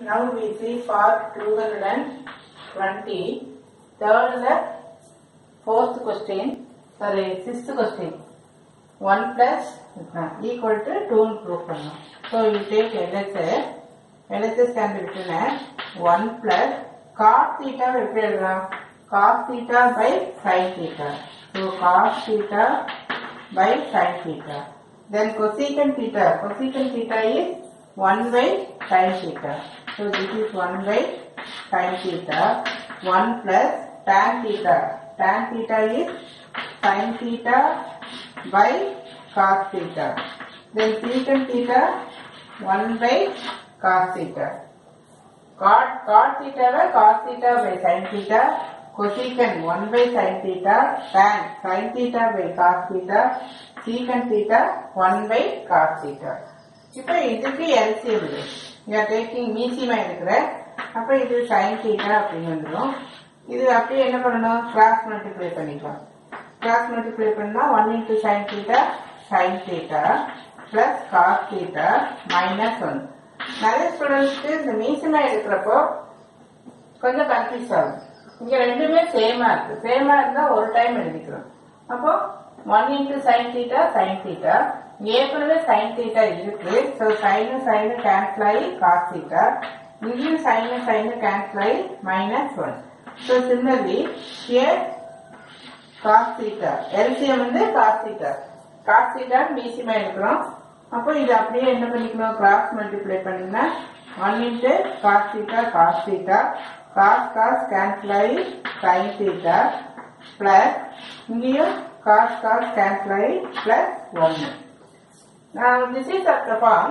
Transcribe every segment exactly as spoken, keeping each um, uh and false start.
Now we see for two hundred twenty, third the fourth question, sorry, sixth question. one plus equal to two proof. So you take L H S. L H S can be written as one plus cos theta cos theta by sin theta. So cos theta by sin theta. Then cosecant theta. Cosecant theta is one by sin theta. So this is one by sin theta. one plus tan theta. Tan theta is sin theta by cos theta. Then secant theta one by cos theta. Cot cot theta by cos theta by sin theta. Cosecant one by sin theta. Tan sin theta by cos theta. Secant theta one by cos theta. இப்போ இதுக்கு LCM இது. You are taking மீசியமா இருக்கிற அப்ப இது sin theta அப்படின்னு வந்துடும். இது அப்படியே என்ன பண்ணணும்? கிராஸ் மல்டிப்ளை பண்ணிக்கலாம். கிராஸ் மல்டிப்ளை பண்ணா one into sin theta sin theta plus cos theta minus one. நிறைய ஸ்டூடெண்ட்ஸ்க்கு இந்த மீசியமா எடுக்கிறப்போ கொஞ்சம் கன்ஃபியூஸ் ஆகும். இங்க ரெண்டுமே சேமா இருக்கு. சேமா இருந்தா ஒரு டைம் எழுதிக்கிறோம். அப்போ one into sin theta sin theta ஏற்கனவே sin theta இருக்கு. ஸோ சைனு சைனு கேன்சல் ஆகி cos theta. இங்கேயும் சைனு சைனு கேன்சல் ஆகி minus one. So similarly here cos theta. LCM வந்து cos theta. cos theta மீசியமா இருக்கிறோம். அப்போ இது அப்படியே என்ன பண்ணிக்கணும்? கிராஸ் மல்டிப்ளை பண்ணீங்கன்னா one into cos theta cos theta cos cos cancel ஆகி sin theta பிளஸ் இங்கேயும் cos cos cancel ஆகி plus one. Now this is of the form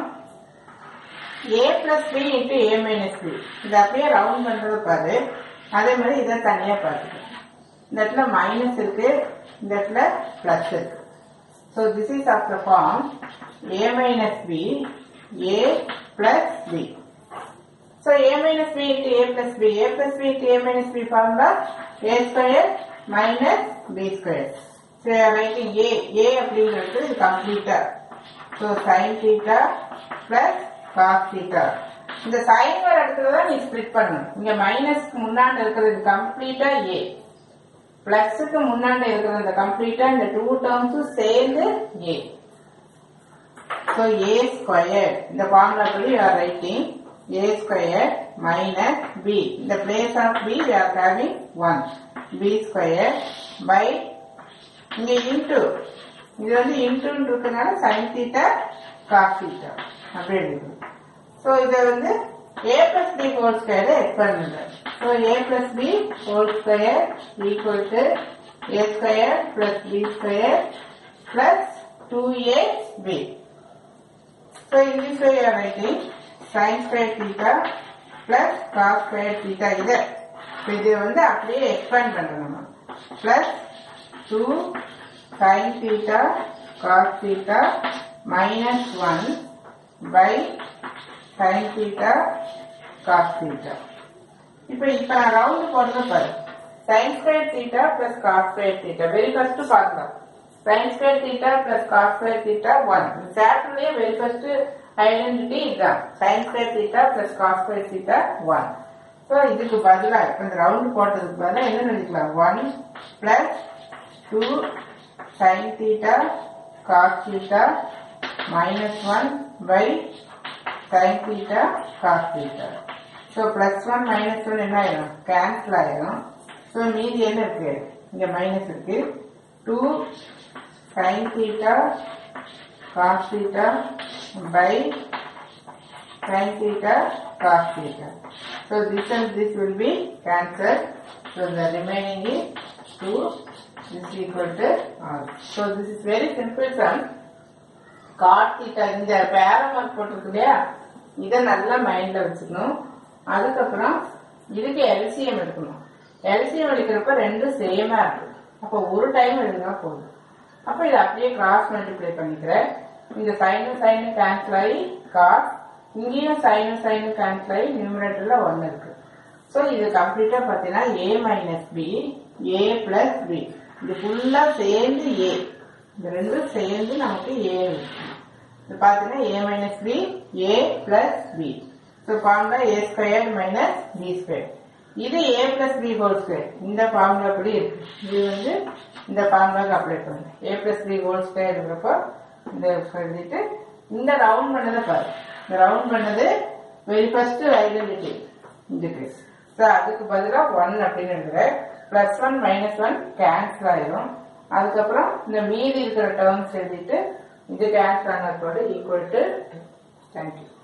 a plus b into a minus b. இது அப்படியே round பண்றது பாரு. அதே மாதிரி இதை தனியா பார்த்துக்கணும். இந்த இடத்துல மைனஸ் இருக்கு, இந்த இடத்துல பிளஸ் இருக்கு. So this is of the form a minus b, a plus b. So a minus b into a plus b, a plus b into a minus b formula a square minus b square. So I am writing a, a அப்படிங்கிறது இது கம்ப்ளீட்டா. So sin theta plus cos theta. இந்த sin வர இடத்துல தான் நீ split பண்ணணும். இங்க மைனஸ்க்கு முன்னாடி இருக்கிறது கம்ப்ளீட்டா a, பிளஸ்க்கு முன்னாடி இருக்கிறது இந்த கம்ப்ளீட்டா இந்த டூ டேர்ம்ஸும் சேர்ந்து a. So a square இந்த ஃபார்முலா படி you are writing a square minus b. In the place of b we are having one. b square by இங்க இன்டு இது வந்து இன்டுன்னு இருக்கனால sin theta cos theta அப்படி எழுதுறோம். ஸோ இதை வந்து a plus b whole square expand பண்றோம். So a plus b whole square equal to a square plus b square plus two a b. So in this way you are writing sin square theta plus cos square theta இது. இது வந்து அப்படியே expand பண்றோம். plus two sin theta cos theta minus one by sin theta cos theta. இப்போ இப்போ நான் round போடுறது பாரு. sin square theta plus cos square theta very first formula. sin square theta plus cos square theta one. சாப்டர்லயே very first identity இதுதான். sin square theta plus cos square theta one. So இதுக்கு பதிலா இப்போ இந்த round போட்டதுக்கு பதிலா என்ன நினைக்கலாம்? one plus two sin theta cos theta minus one by sin theta cos theta. So plus one minus one என்ன ஆயிடும்? கேன்சல் ஆயிடும். ஸோ மீதி என்ன இருக்கு? இங்க மைனஸ் இருக்கு. two sin theta cos theta by sin theta cos theta. So this and this will be cancelled. So the remaining is two. This is equal to R. So this is very simple sum. Cot theta இந்த பேராமார்க் போட்டிருக்கு இல்லையா, இதை நல்லா மைண்ட்ல வச்சுக்கணும். அதுக்கப்புறம் இதுக்கு LCM எடுக்கணும். எல்சிஎம் எடுக்கிறப்ப ரெண்டும் சேமா இருக்கு. அப்போ ஒரு டைம் எழுதுனா போதும். அப்ப இதை அப்படியே கிராஸ் மல்டிப்ளை பண்ணிக்கிறேன். இந்த சைனு சைனு கேன்சல் ஆகி காஸ், இங்கேயும் சைனு சைனு கேன்சல் ஆகி நியூமரேட்டர்ல ஒன்னு இருக்கு. ஸோ இது கம்ப்ளீட்டா பார்த்தீங்கன்னா a minus B a plus B இது ஃபுல்லா சேர்ந்து a. இந்த ரெண்டும் சேர்ந்து நமக்கு a இருக்கு. இது பார்த்தீங்கன்னா a minus B a plus B. So formula A square minus B square. இது A plus B whole square. இந்த ஃபார்முலா அப்படி இருக்கு. இது வந்து இந்த ஃபார்முலாக்கு அப்ளை பண்ணுங்க. A plus B whole square இருக்கிறப்போ இந்த எழுதிட்டு இந்த ரவுண்ட் பண்ணதை பாரு. இந்த ரவுண்ட் பண்ணது வெரி ஃபர்ஸ்ட் ஐடென்டிட்டி இந்த கேஸ். ஸோ அதுக்கு பதிலாக ஒன் அப்படின்னு எழுதுறேன். Plus one minus one cancel ஆயிரும். அதுக்கப்புறம் இந்த மீதி இருக்கிற டேர்ம்ஸ் எழுதிட்டு இது கேன்சல் ஆனதோட ஈக்குவல் டு தேங்க்யூ.